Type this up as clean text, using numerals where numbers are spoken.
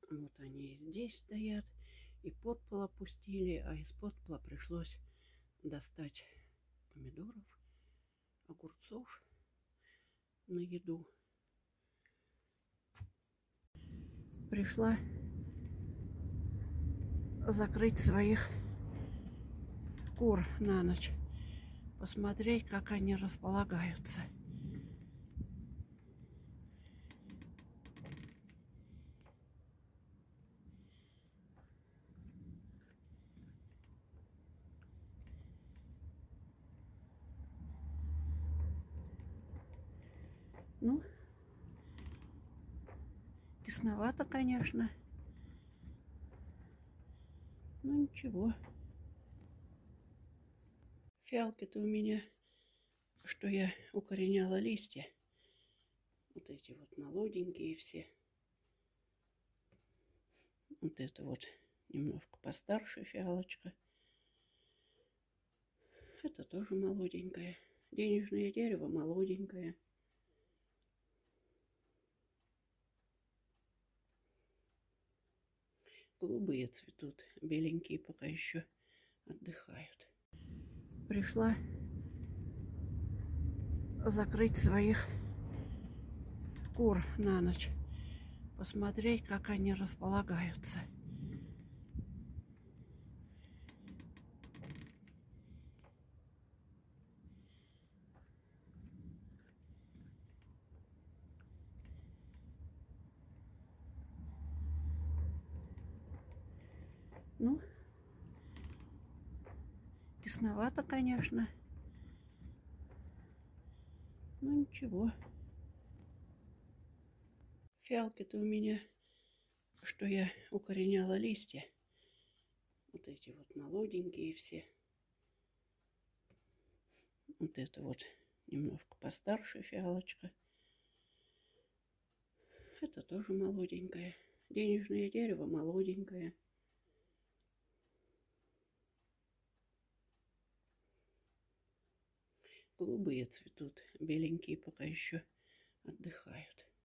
Вот они и здесь стоят. И подпол опустили, а из подпола пришлось достать помидоров, огурцов на еду. Пришла закрыть своих кур на ночь, посмотреть, как они располагаются. Ну, тесновато, конечно. Ну, ничего. Фиалки-то у меня, что я укореняла листья. Вот эти вот молоденькие все. Вот это вот немножко постарше фиалочка. Это тоже молоденькая. Денежное дерево молоденькое. Голубые цветут, беленькие пока еще отдыхают. Пришла закрыть своих кур на ночь, посмотреть, как они располагаются. Ну, тесновато, конечно. Ну, ничего. Фиалки-то у меня, что я укореняла листья. Вот эти вот молоденькие все. Вот это вот немножко постарше фиалочка. Это тоже молоденькая. Денежное дерево молоденькое. Голубые цветут, беленькие пока еще отдыхают.